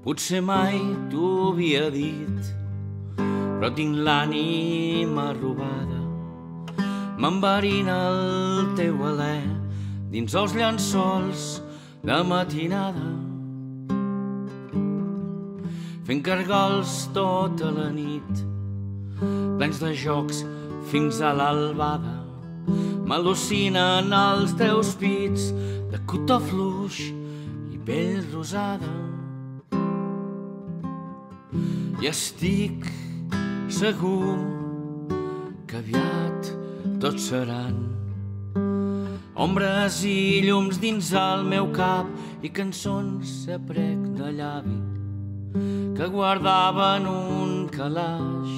Potser mai t'ho havia dit, però tinc l'ànima robada. M'enverina el teu alè dins els llençols de matinada, fent cargols tota la nit, plens de jocs fins a l'albada. M'al·lucinen els teus pits de cotó fluix i pell rosada. I estic segur que aviat tots seran ombres i llums dins el meu cap i cançons a prec de llavi que guardava en un calaix.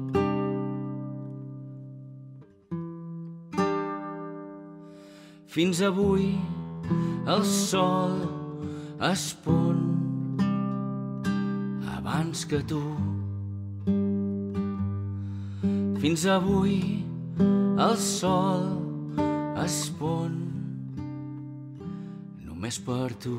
Fins avui el sol es pon abans que tu. Fins avui el sol es pon només per tu.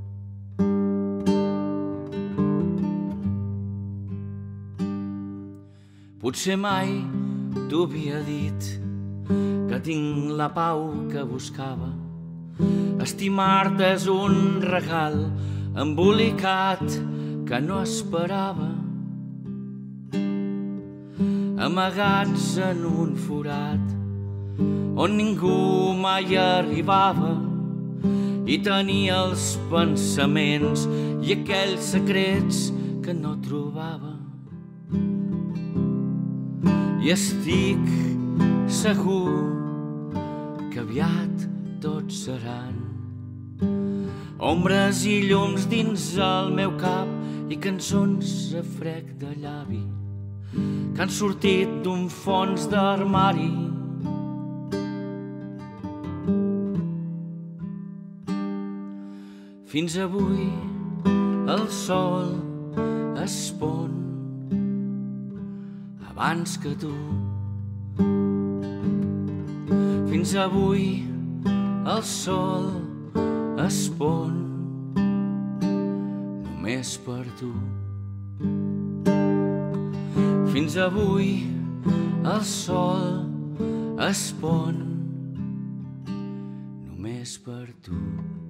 Potser mai t'ho havia dit que tinc la pau que buscava. Estimar-te és un regal embolicat que no esperava. Amagats en un forat on ningú mai arribava i tenia els pensaments i aquells secrets que no trobava. I estic segur que aviat tots seran ombres i llums dins el meu cap i cançons a frec de llavi que han sortit d'un fons d'armari. Fins avui el sol es pon abans que tu. Fins avui el sol es pon només per tu. Fins avui el sol es pon només per tu.